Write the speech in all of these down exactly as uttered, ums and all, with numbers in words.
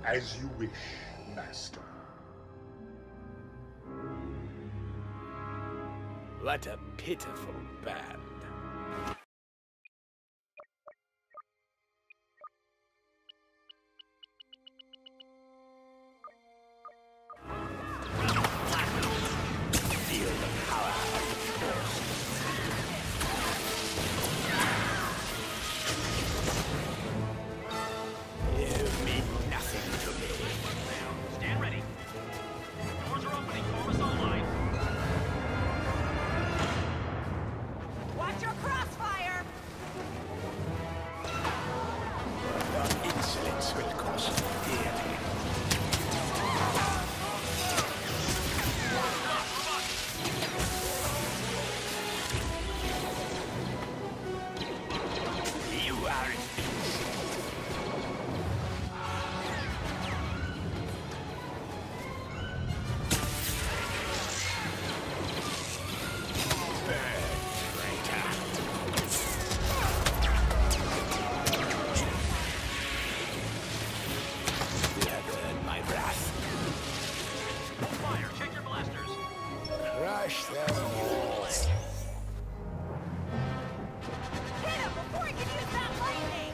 As you wish, Master. What a pitiful band. Feel the power of the Force. You mean nothing to me. Stand ready. Doors are opening. Form us all line. Watch your crossfire! Your insolence will cost you dearly. You are crush them all. Hit him before he can use that lightning!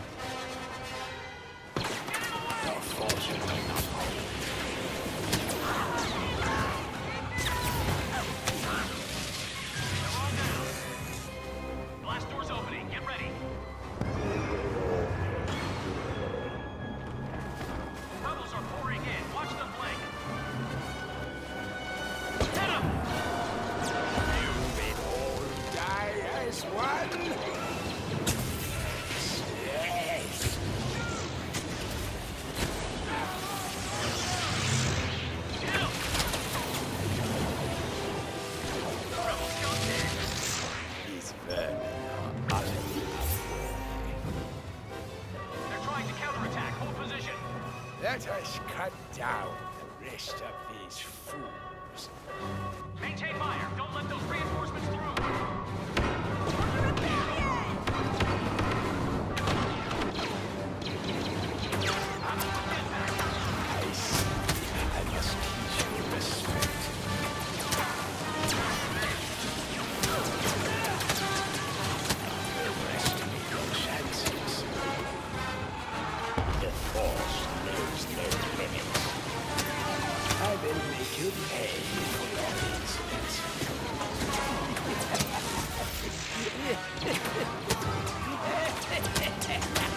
Your fortune will not hold. They're all down. Blast doors opening. Get ready. Rebels are pouring in. Watch them blink. Hit him! You will all die as one. Yes. Get him! The rebel scout dead. These vermin are utterly unworthy. They're trying to counterattack. Hold position. Let us cut down the rest of these fools. Maintain fire. Don't let those reinforcements through. I see. I must teach you respect. Overestimate your chances. The Force knows no limits. I will make you pay for your insolence.